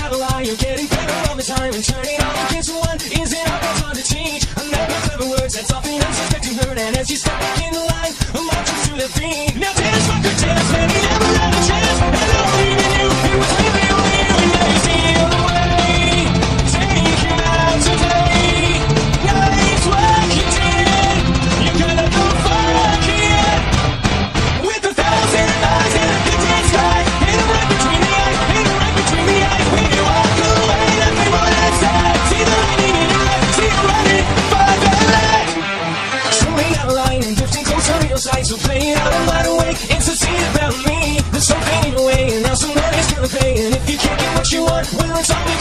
out a lie, you're getting better all the time, and turning all against one isn't always hard to teach. Another clever words that's often unsuspecting hurt, and as you step back in the line, marches to the beat. Now dance, fucker, dance, man, he never had a chance. I don't believe in you, it was really only you, and now you see on the way. Take him out today. Nice work you did. You gotta go fuck it. With 1,000 eyes and a good dance right. Hit him right between the eyes, hit him right between the eyes. When you walk away, nothing more than sad. See the lightning in your eyes, see you running for the light. Showing out a line and drifting close on your side, so play it out, I'm wide awake. It's a scene about me. There's something in your way, and now somebody's gonna pay. And if you can't get what you want, well, it's all